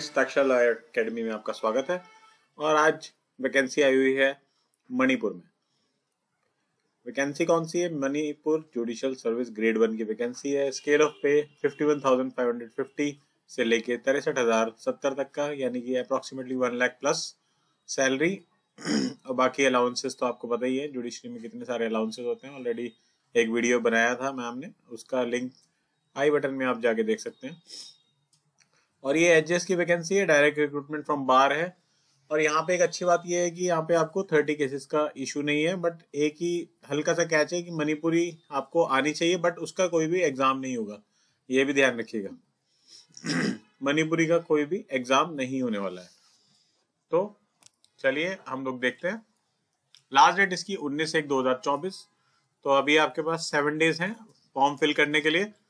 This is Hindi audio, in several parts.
हस्ताक्षर लॉ एकेडमी में आपका स्वागत है। और आज वैकेंसी आई हुई है मणिपुर में। वैकेंसी कौन सी है? मणिपुर जुडिशियल सर्विस ग्रेड 1 की वैकेंसी है। स्केल ऑफ पे 51,550 से लेके 63,070 तक का, यानी कि अप्रोक्सीमेटली 1 लाख प्लस सैलरी। और बाकी अलाउंसेस तो आपको पता ही है जुडिशरी में कितने सारे अलाउंसेस होते हैं। ऑलरेडी एक वीडियो बनाया था मैम ने, उसका लिंक आई बटन में आप जाके देख सकते हैं। और ये एचजेएस की वैकेंसी है, डायरेक्ट रिक्रूटमेंट फ्रॉम बार है। और यहाँ पे एक अच्छी बात ये है कि यहाँ पे आपको 30 केसेस का इशू नहीं है, बट एक ही हल्का सा कैच है कि मणिपुरी आपको आनी चाहिए, बट उसका कोई भी एग्जाम नहीं होगा, ये भी ध्यान रखिएगा। मणिपुरी का कोई भी एग्जाम नहीं होने वाला है। तो चलिए हम लोग देखते हैं। लास्ट डेट इसकी 19/1/2024। तो अभी आपके पास 7 डेज हैं फॉर्म फिल करने के लिए।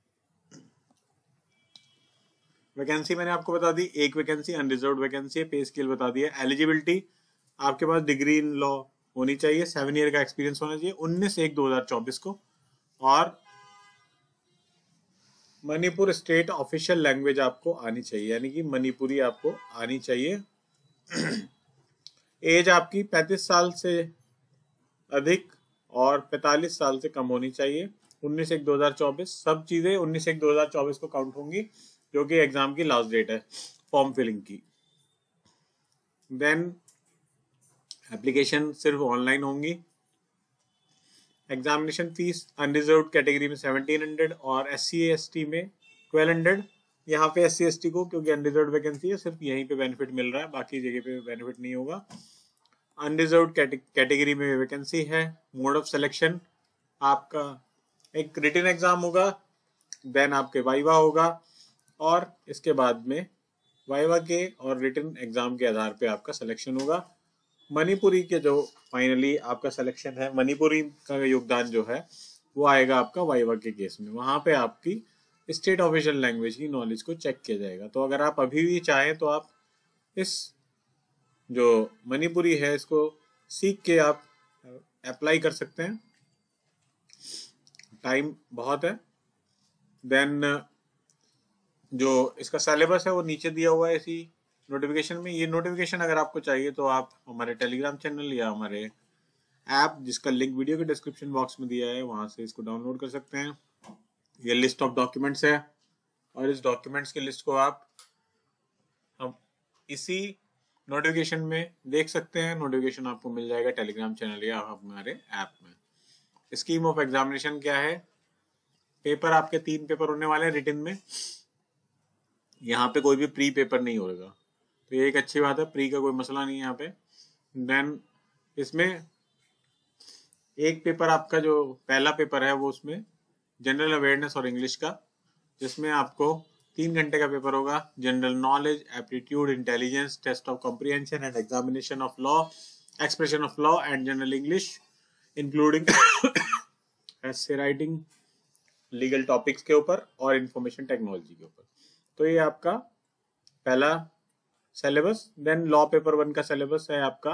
वैकेंसी मैंने आपको बता दी, एक वैकेंसी अनरिजर्व्ड वैकेंसी है। पे स्केल बता दिया। एलिजिबिलिटी आपके पास डिग्री इन लॉ होनी चाहिए, 7 ईयर का एक्सपीरियंस होना चाहिए 19/1/2024 को। और मणिपुर स्टेट ऑफिशियल लैंग्वेज आपको आनी चाहिए, यानी कि मणिपुरी आपको आनी चाहिए। एज आपकी 35 साल से अधिक और 45 साल से कम होनी चाहिए। 19/1/2024 सब चीजें 19/1/2024 को काउंट होंगी, जो कि एग्जाम की लास्ट डेट है फॉर्म फिलिंग की। देन एप्लीकेशन सिर्फ ऑनलाइन होंगी। एग्जामिनेशन फीस अनरिजर्व्ड कैटेगरी में 1700 और SC ST में 1200। यहाँ पे SC ST को, क्योंकि अनरिजर्व्ड वैकेंसी है, सिर्फ यहीं पे बेनिफिट मिल रहा है, बाकी जगह पे बेनिफिट नहीं होगा। अनरिजर्व्ड कैटेगरी में वैकेंसी है। मोड ऑफ सिलेक्शन आपका एक रिटन एग्जाम होगा, देन आपके वाइवा होगा, और इसके बाद में वाइवा के और रिटन एग्जाम के आधार पे आपका सिलेक्शन होगा। मणिपुरी के जो फाइनली आपका सिलेक्शन है, मणिपुरी का योगदान जो है वो आएगा आपका वाइवा के केस में। वहां पे आपकी स्टेट ऑफिशियल लैंग्वेज की नॉलेज को चेक किया जाएगा। तो अगर आप अभी भी चाहें तो आप इस जो मणिपुरी है इसको सीख के आप अप्लाई कर सकते हैं। टाइम बहुत है। देन जो इसका सिलेबस है वो नीचे दिया हुआ है इसी नोटिफिकेशन में। ये नोटिफिकेशन अगर आपको चाहिए तो आप हमारे टेलीग्राम चैनल या हमारे ऐप, जिसका लिंक वीडियो के डिस्क्रिप्शन बॉक्स में दिया है, वहां से इसको डाउनलोड कर सकते हैं। ये लिस्ट ऑफ डॉक्यूमेंट्स है, और इस डॉक्यूमेंट्स की लिस्ट को आप हम इसी नोटिफिकेशन में देख सकते हैं। नोटिफिकेशन आपको मिल जाएगा टेलीग्राम चैनल या हमारे ऐप में। स्कीम ऑफ एग्जामिनेशन क्या है? पेपर आपके 3 पेपर होने वाले हैं रिटन में। यहाँ पे कोई भी प्री पेपर नहीं होगा, तो ये एक अच्छी बात है, प्री का कोई मसला नहीं है यहाँ पे। देन इसमें एक पेपर आपका जो पहला पेपर है वो उसमें जनरल अवेयरनेस और इंग्लिश का, जिसमें आपको 3 घंटे का पेपर होगा। General knowledge, aptitude, intelligence, test of comprehension and examination of law, expression of law and general English including essay writing, legal topics के ऊपर और इंफॉर्मेशन टेक्नोलॉजी के ऊपर। तो ये आपका पहला सिलेबस। देन लॉ पेपर 1 का सिलेबस है आपका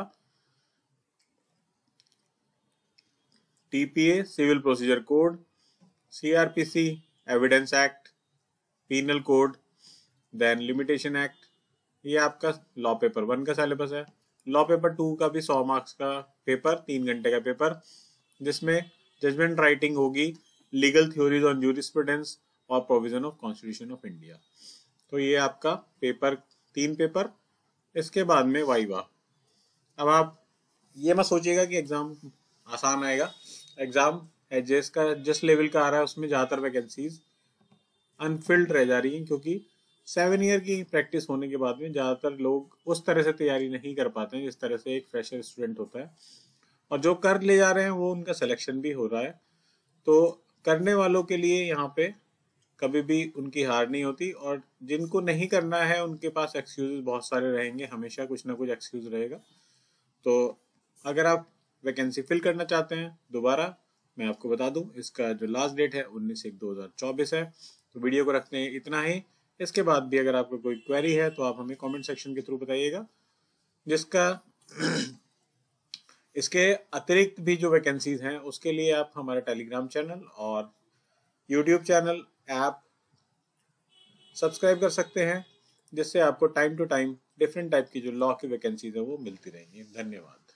TPA civil procedure code, CRPC evidence act, penal code, then limitation act. ये आपका लॉ पेपर 1 का सिलेबस है। लॉ पेपर 2 का भी 100 मार्क्स का पेपर, 3 घंटे का पेपर, जिसमें जजमेंट राइटिंग होगी, लीगल थ्योरीज ऑन जूरिस्प्रूडेंस और provision of constitution of India. तो ये आपका पेपर 3 पेपर। इसके बाद में वाइवा। अब आप ये मत सोचिएगा कि एग्जाम आसान आएगा। एग्जाम एचजेएस का जिस लेवल का आ रहा है उसमें ज्यादातर वैकेंसीज अनफिल्ड रह जा रही हैं, क्योंकि 7 ईयर की प्रैक्टिस होने के बाद में ज्यादातर लोग उस तरह से तैयारी नहीं कर पाते हैं जिस तरह से एक फ्रेशर स्टूडेंट होता है। और जो कर ले जा रहे हैं वो उनका सिलेक्शन भी हो रहा है। तो करने वालों के लिए यहाँ पे कभी भी उनकी हार नहीं होती, और जिनको नहीं करना है उनके पास एक्सक्यूजेस बहुत सारे रहेंगे, हमेशा कुछ ना कुछ एक्सक्यूज रहेगा। तो अगर आप वैकेंसी फिल करना चाहते हैं, दोबारा मैं आपको बता दूं, इसका जो लास्ट डेट है 19/1/2024 है। तो वीडियो को रखते हैं इतना ही। इसके बाद भी अगर आपको कोई क्वेरी है तो आप हमें कमेंट सेक्शन के थ्रू बताइएगा। जिसका इसके अतिरिक्त भी जो वैकेंसीज हैं उसके लिए आप हमारा टेलीग्राम चैनल और यूट्यूब चैनल, ऐप सब्सक्राइब कर सकते हैं। जिससे आपको time to time different type की जो लॉ की वैकेंसीज है वो मिलती रहेंगी। धन्यवाद।